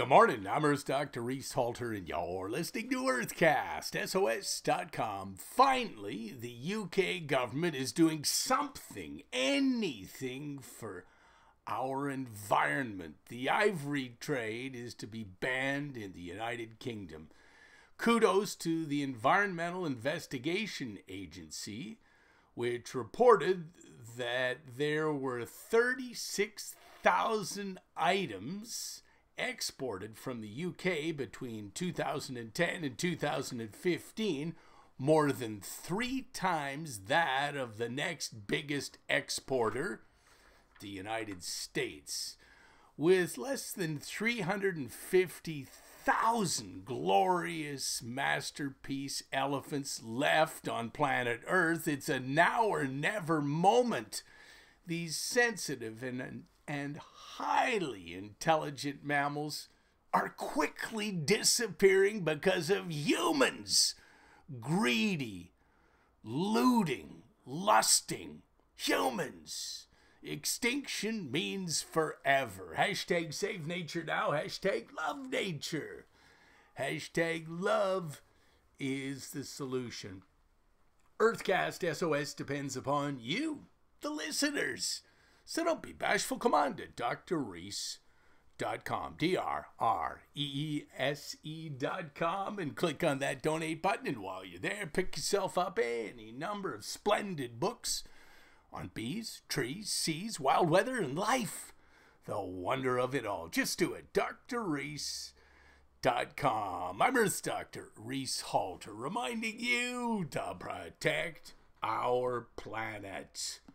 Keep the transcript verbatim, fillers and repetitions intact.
Good morning, I'm Earth Doctor Reese Halter, and you're listening to Earthcast, S O S dot com. Finally, the U K government is doing something, anything for our environment. The ivory trade is to be banned in the United Kingdom. Kudos to the Environmental Investigation Agency, which reported that there were thirty-six thousand items exported from the U K between two thousand ten and two thousand fifteen, more than three times that of the next biggest exporter, the United States. With less than three hundred fifty thousand glorious masterpiece elephants left on planet Earth, it's a now or never moment. These sensitive and and highly intelligent mammals are quickly disappearing because of humans. Greedy, looting, lusting humans. Extinction means forever. Hashtag save nature now. Hashtag love nature. Hashtag love is the solution. Earthcast S O S depends upon you, the listeners. So don't be bashful. Come on to D R reese dot com, D R R E E S E dot com, and click on that donate button. And while you're there, pick yourself up any number of splendid books on bees, trees, seas, wild weather, and life. The wonder of it all. Just do it. D R reese dot com. I'm Earth Doctor Reese Halter, reminding you to protect our planet.